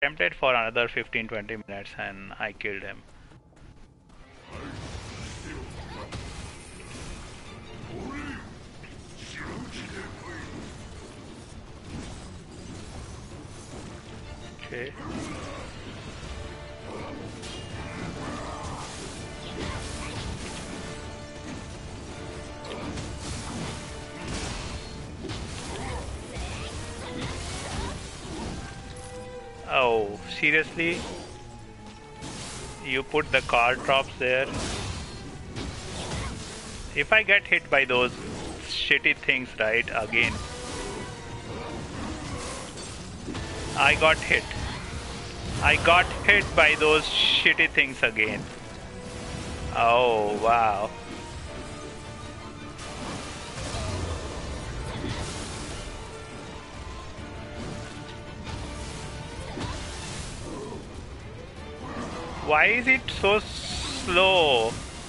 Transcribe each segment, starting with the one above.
attempted for another 15-20 minutes and I killed him. Okay. Oh, seriously? You put the car drops there? If I get hit by those shitty things, right, again. I got hit. I got hit by those shitty things again. Oh, wow. Why is it so slow?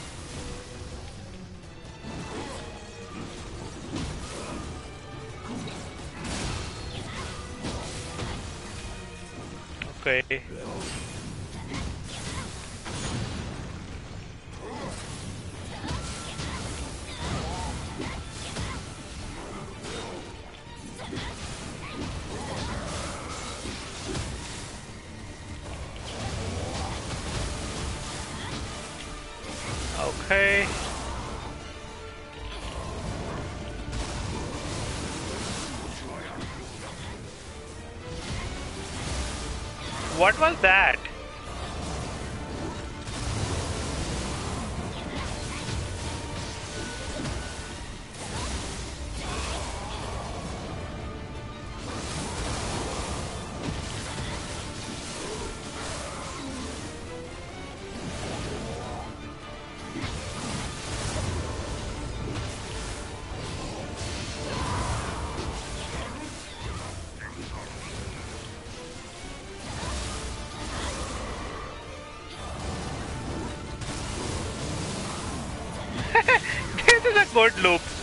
Okay. Okay. What was that? This is a good loop.